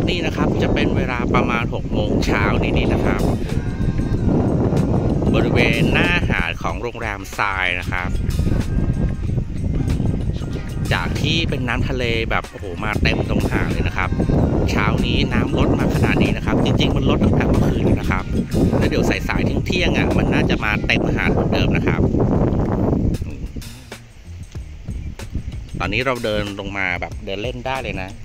นี่นะครับจะเป็นเวลาประมาณ6 โมงเช้านี่นะครับบริเวณหน้าหาดของโรงแรมทรายนะครับจากที่เป็นน้ำทะเลแบบโอ้โหมาเต็มตรงหาดเลยนะครับเช้านี้น้ำลดมาขนาดนี้นะครับจริงๆมันลดตั้งแต่เมื่อคืนแล้วนะครับแล้วเดี๋ยวสายๆเที่ยงอ่ะมันน่าจะมาเต็มหาดเหมือนเดิมนะครับตอนนี้เราเดินลงมาแบบเดินเล่นได้เลยนะ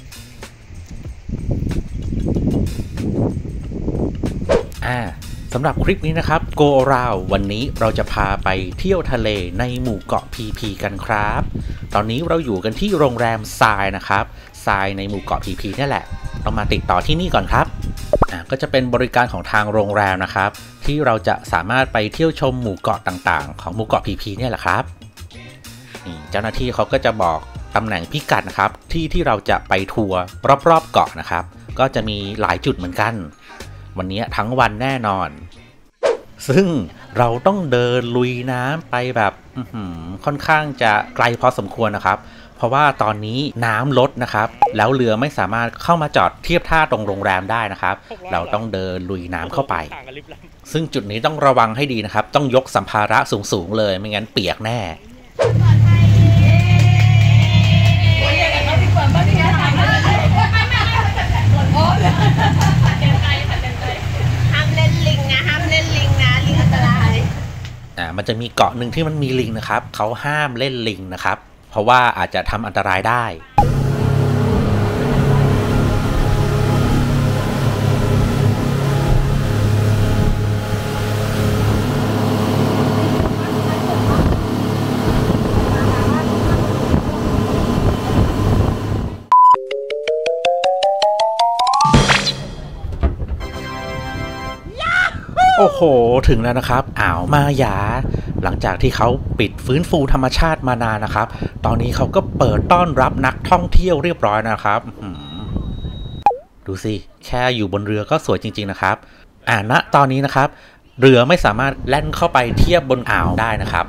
สำหรับคลิปนี้นะครับ Go Around วันนี้เราจะพาไปเที่ยวทะเลในหมู่เกาะพีพีกันครับตอนนี้เราอยู่กันที่โรงแรมทรายนะครับทรายในหมู่เกาะพีพีนี่แหละเรามาติดต่อที่นี่ก่อนครับก็จะเป็นบริการของทางโรงแรมนะครับที่เราจะสามารถไปเที่ยวชมหมู่เกาะต่างๆของหมู่เกาะพีพีนี่แหละครับเจ้าหน้าที่เขาก็จะบอกตำแหน่งพิกัดนะครับที่เราจะไปทัวร์รอบๆเกาะนะครับก็จะมีหลายจุดเหมือนกันวันนี้ทั้งวันแน่นอนซึ่งเราต้องเดินลุยน้ำไปแบบค่อนข้างจะไกลพอสมควรนะครับเพราะว่าตอนนี้น้ำลดนะครับแล้วเรือไม่สามารถเข้ามาจอดเทียบท่าตรงโรงแรมได้นะครับเราต้องเดินลุยน้ำเข้าไปซึ่งจุดนี้ต้องระวังให้ดีนะครับต้องยกสัมภาระสูงๆเลยไม่งั้นเปียกแน่มันจะมีเกาะหนึ่งที่มันมีลิงนะครับเขาห้ามเล่นลิงนะครับเพราะว่าอาจจะทำอันตรายได้โอ้โหถึงแล้วนะครับอ่าวมาหยาหลังจากที่เขาปิดฟื้นฟูธรรมชาติมานานนะครับตอนนี้เขาก็เปิดต้อนรับนักท่องเที่ยวเรียบร้อยนะครับดูสิแค่อยู่บนเรือก็สวยจริงๆนะครับณตอนนี้นะครับเรือไม่สามารถแล่นเข้าไปเทียบบนอ่าวได้นะครับ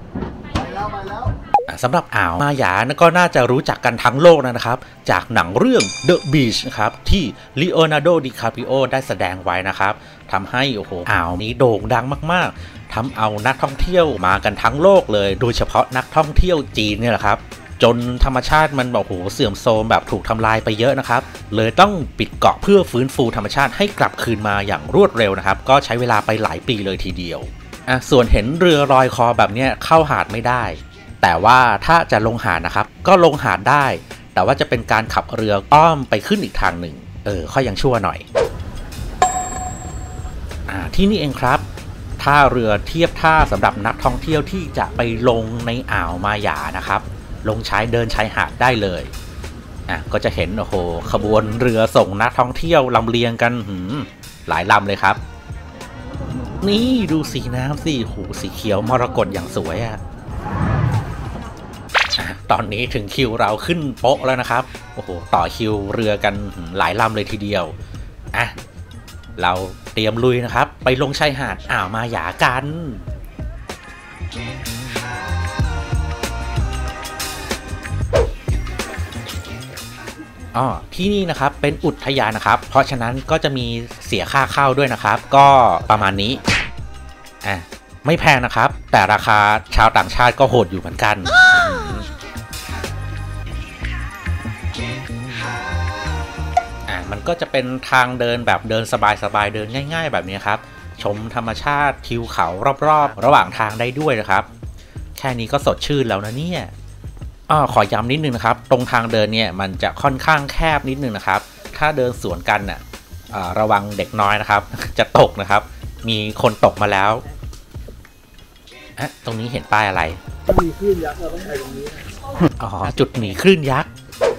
สำหรับอ่าวมาหยาก็น่าจะรู้จักกันทั้งโลกนะครับจากหนังเรื่อง The Beach นะครับที่ลีโอนาร์โด ดิคาปิโอได้แสดงไว้นะครับทำให้โอ้โหอ่าวนี้โด่งดังมากๆทำเอานักท่องเที่ยวมากันทั้งโลกเลยโดยเฉพาะนักท่องเที่ยวจีนเนี่ยแหละครับจนธรรมชาติมันแบบโอ้โหเสื่อมโทรมแบบถูกทำลายไปเยอะนะครับเลยต้องปิดเกาะเพื่อฟื้นฟูธรรมชาติให้กลับคืนมาอย่างรวดเร็วนะครับก็ใช้เวลาไปหลายปีเลยทีเดียวส่วนเห็นเรือลอยคอแบบนี้เข้าหาดไม่ได้แต่ว่าถ้าจะลงหาดนะครับก็ลงหาดได้แต่ว่าจะเป็นการขับเรืออ้อมไปขึ้นอีกทางหนึ่งค่อยยังชั่วหน่อยที่นี่เองครับท่าเรือเทียบท่าสำหรับนักท่องเที่ยวที่จะไปลงในอ่าวมาหยานะครับลงเดินชายหาดได้เลยก็จะเห็นโอ้โหขบวนเรือส่งนักท่องเที่ยวลำเลียงกันหลายลำเลยครับนี่ดูสีน้ำสิหูสีเขียวมรกตอย่างสวยตอนนี้ถึงคิวเราขึ้นโป๊ะแล้วนะครับโอ้โหต่อคิวเรือกันหลายลำเลยทีเดียวเราเตรียมลุยนะครับไปลงชายหาดอ่าวมาหยากันที่นี่นะครับเป็นอุทยานนะครับเพราะฉะนั้นก็จะมีเสียค่าเข้าด้วยนะครับก็ประมาณนี้ไม่แพงนะครับแต่ราคาชาวต่างชาติก็โหดอยู่เหมือนกันมันก็จะเป็นทางเดินแบบเดินสบายๆเดินง่ายๆแบบนี้ครับชมธรรมชาติทิวเขารอบๆระหว่างทางได้ด้วยนะครับแค่นี้ก็สดชื่นแล้วนะเนี่ยขอย้ำนิดนึงนะครับตรงทางเดินเนี่ยมันจะค่อนข้างแคบนิดนึงนะครับถ้าเดินสวนกันน่ะระวังเด็กน้อยนะครับจะตกนะครับมีคนตกมาแล้วตรงนี้เห็นป้ายอะไรมีคลื่นยักษ์เราต้องไปตรงนี้จุดหนีคลื่นยักษ์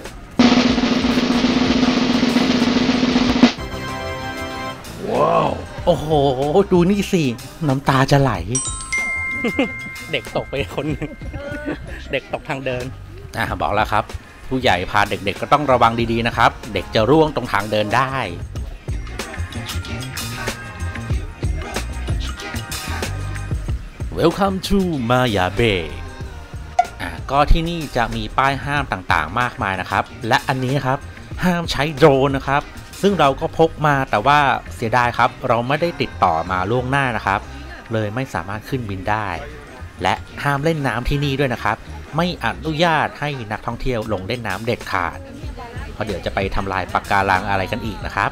ว้าวโอ้โหดูนี่สิน้ำตาจะไหลเด็กตกไปคนนึงเด็กตกทางเดินบอกแล้วครับผู้ใหญ่พาเด็กๆก็ต้องระวังดีๆนะครับเด็กจะร่วงตรงทางเดินได้ Welcome to Maya Bay ก็ที่นี่จะมีป้ายห้ามต่างๆมากมายนะครับและอันนี้ครับห้ามใช้โดรนนะครับซึ่งเราก็พกมาแต่ว่าเสียดายครับเราไม่ได้ติดต่อมาล่วงหน้านะครับเลยไม่สามารถขึ้นบินได้และห้ามเล่นน้ำที่นี่ด้วยนะครับไม่อนุญาตให้นักท่องเที่ยวลงเล่นน้ำเด็ดขาดเพราะเดี๋ยวจะไปทำลายปะการังอะไรกันอีกนะครับ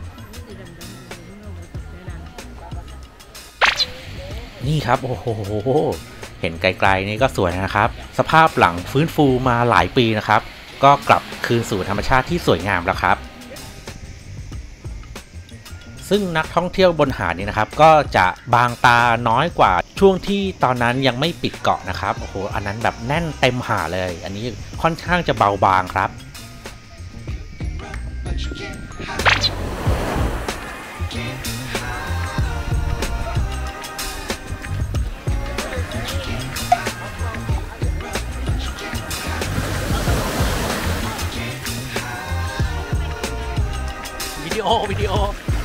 นี่ครับโอ้โหเห็นไกลๆนี่ก็สวยนะครับสภาพหลังฟื้นฟูมาหลายปีนะครับก็กลับคืนสู่ธรรมชาติที่สวยงามแล้วครับซึ่งนักท่องเที่ยวบนหาดนี้นะครับก็จะบางตาน้อยกว่าช่วงที่ตอนนั้นยังไม่ปิดเกาะนะครับโอ้โหอันนั้นแบบแน่นเต็มหาดเลยอันนี้ค่อนข้างจะเบาบางครับวิดีโอ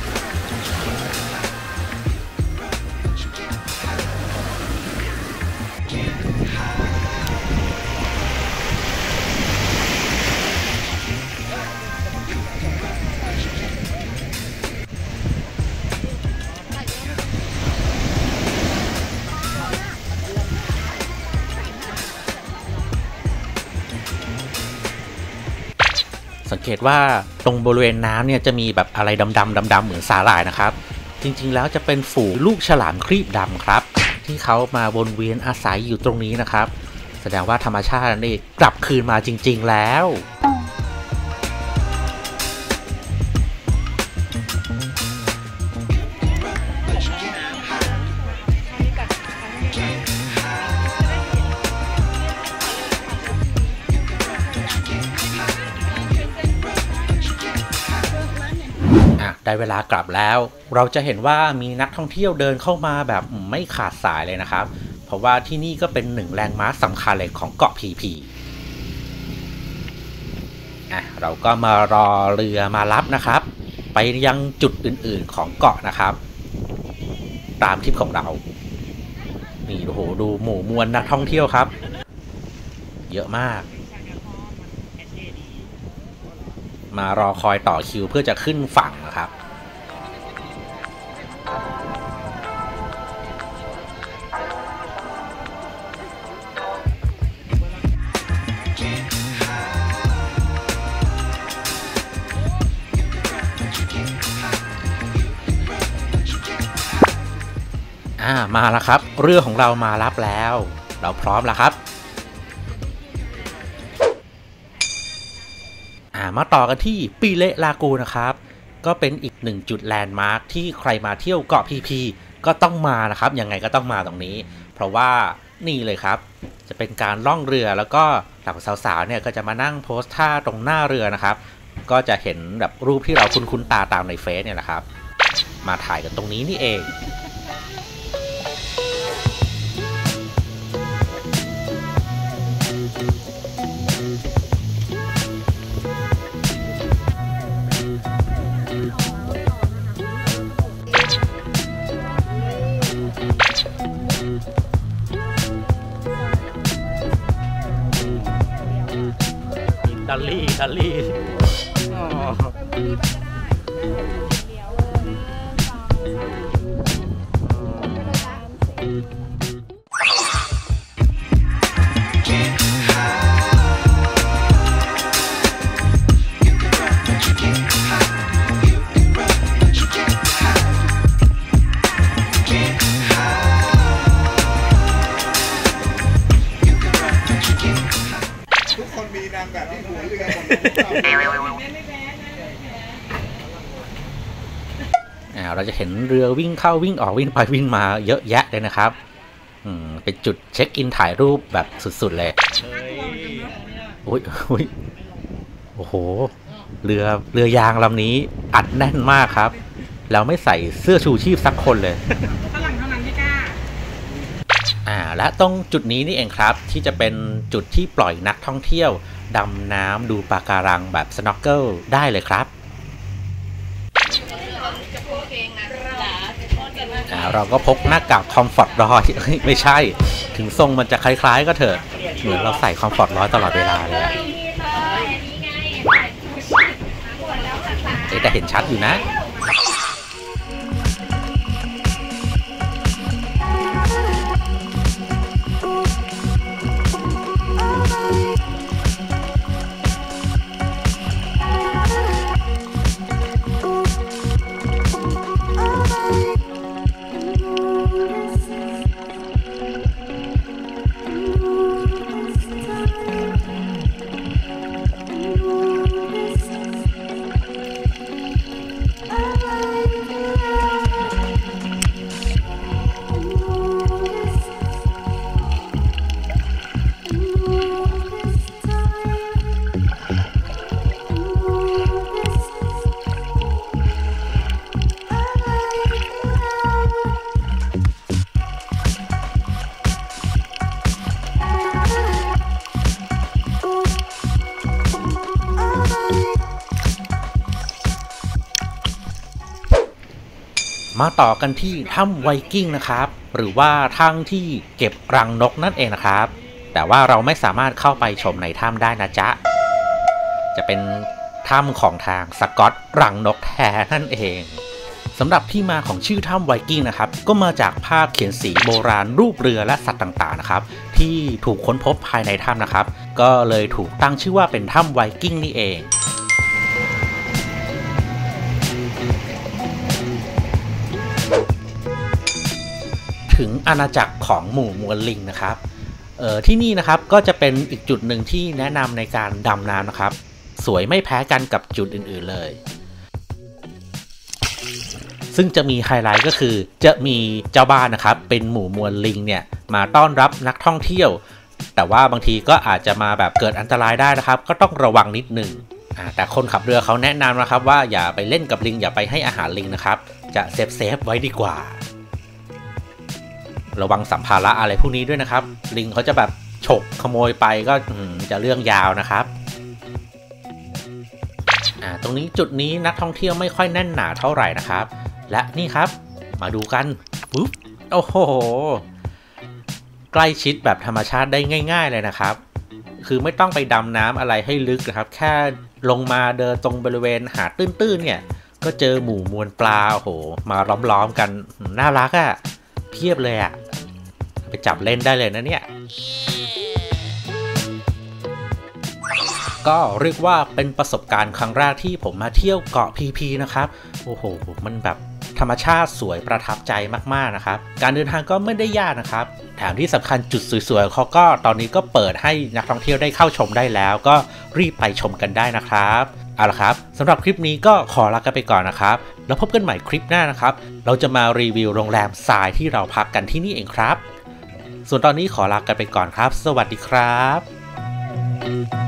สังเกตว่าตรงบริเวณน้ำเนี่ยจะมีแบบอะไรดำๆเหมือนสาหร่ายนะครับจริงๆแล้วจะเป็นฝูงลูกฉลามครีบดำครับที่เขามาวนเวียนอาศัยอยู่ตรงนี้นะครับแสดงว่าธรรมชาตินี่กลับคืนมาจริงๆแล้วได้เวลากลับแล้วเราจะเห็นว่ามีนักท่องเที่ยวเดินเข้ามาแบบไม่ขาดสายเลยนะครับเพราะว่าที่นี่ก็เป็นหนึ่งแลนด์มาร์คสำคัญเลยของเกาะพีพีเราก็มารอเรือมารับนะครับไปยังจุดอื่นๆของเกาะนะครับตามทริปของเรานี่โอ้โหดูหมู่มวลนักท่องเที่ยวครับเยอะมากมารอคอยต่อคิวเพื่อจะขึ้นฝั่งนะครับมาแล้วครับเรือของเรามารับแล้วเราพร้อมแล้วครับมาต่อกันที่ปีเละลากูนะครับก็เป็นอีกหนึ่งจุดแลนด์มาร์คที่ใครมาเที่ยวเกาะพีพีก็ต้องมานะครับยังไงก็ต้องมาตรงนี้เพราะว่านี่เลยครับจะเป็นการล่องเรือแล้วก็เหล่าสาวๆเนี่ยก็จะมานั่งโพสท่าตรงหน้าเรือนะครับก็จะเห็นแบบรูปที่เราคุ้นๆตาตามในเฟซเนี่ยแหละครับมาถ่ายกันตรงนี้นี่เองดัลลี่ทุกคนมีนางแบบที่หัวเรือหมดเราจะเห็นเรือวิ่งเข้าวิ่งออกวิ่งไปวิ่งมาเยอะแยะเลยนะครับเป็นจุดเช็คอินถ่ายรูปแบบสุดๆเลยโอ้ยโอ้โหเรือยางลำนี้อัดแน่นมากครับแล้วไม่ใส่เสื้อชูชีพสักคนเลยฝรั่งเท่านั้นที่กล้าและตรงจุดนี้นี่เองครับที่จะเป็นจุดที่ปล่อยนักท่องเที่ยวดำน้ำดูปะการังแบบสน็อกเกิลได้เลยครับเราก็พกหน้ากากคอมฟอร์ตร้อยไม่ใช่ถึงทรงมันจะคล้ายๆก็เถอะเหมือนเราใส่คอมฟอร์ตร้อยตลอดเวลาเลยแต่เห็นชัดอยู่นะมาต่อกันที่ถ้ำไวกิ้งนะครับหรือว่าถ้ำที่เก็บรังนกนั่นเองนะครับแต่ว่าเราไม่สามารถเข้าไปชมในถ้ำได้นะจ๊ะจะเป็นถ้ำของทางสกอตรังนกแท้นั่นเองสำหรับที่มาของชื่อถ้ำไวกิ้งนะครับก็มาจากภาพเขียนสีโบราณรูปเรือและสัตว์ต่างๆนะครับที่ถูกค้นพบภายในถ้ำนะครับก็เลยถูกตั้งชื่อว่าเป็นถ้ำไวกิ้งนี่เองถึงอาณาจักรของหมู่มวลลิงนะครับที่นี่นะครับก็จะเป็นอีกจุดหนึ่งที่แนะนำในการดำน้ำนะครับสวยไม่แพ้กันกับจุดอื่นๆเลยซึ่งจะมีไฮไลท์ก็คือจะมีเจ้าบ้านนะครับเป็นหมู่มวลลิงเนี่ยมาต้อนรับนักท่องเที่ยวแต่ว่าบางทีก็อาจจะมาแบบเกิดอันตรายได้นะครับก็ต้องระวังนิดหนึ่งแต่คนขับเรือเขาแนะนำนะครับว่าอย่าไปเล่นกับลิงอย่าไปให้อาหารลิงนะครับจะเซฟไว้ดีกว่าระวังสัมภาระอะไรพวกนี้ด้วยนะครับลิงเขาจะแบบฉกขโมยไปก็จะเรื่องยาวนะครับตรงนี้จุดนี้นักท่องเที่ยวไม่ค่อยแน่นหนาเท่าไหร่นะครับและนี่ครับมาดูกันปุ๊บโอ้โหใกล้ชิดแบบธรรมชาติได้ง่ายๆเลยนะครับคือไม่ต้องไปดำน้ำอะไรให้ลึกนะครับแค่ลงมาเดินตรงบริเวณหาดตื้นๆเนี่ยก็เจอหมู่มวลปลาโอ้โหมาล้อมๆกันน่ารักอะเพียบเลยอะไปจับเล่นได้เลยนะเนี่ยก็เรียกว่าเป็นประสบการณ์ครั้งแรกที่ผมมาเที่ยวเกาะพีพีนะครับโอ้โหมันแบบธรรมชาติสวยประทับใจมากๆนะครับการเดินทางก็ไม่ได้ยากนะครับแถมที่สำคัญจุดสวยๆเขาก็ตอนนี้ก็เปิดให้นักท่องเที่ยวได้เข้าชมได้แล้วก็รีบไปชมกันได้นะครับเอาละครับสำหรับคลิปนี้ก็ขอลากันไปก่อนนะครับแล้วพบกันใหม่คลิปหน้านะครับเราจะมารีวิวโรงแรมทรายที่เราพักกันที่นี่เองครับส่วนตอนนี้ขอลากันไปก่อนครับสวัสดีครับ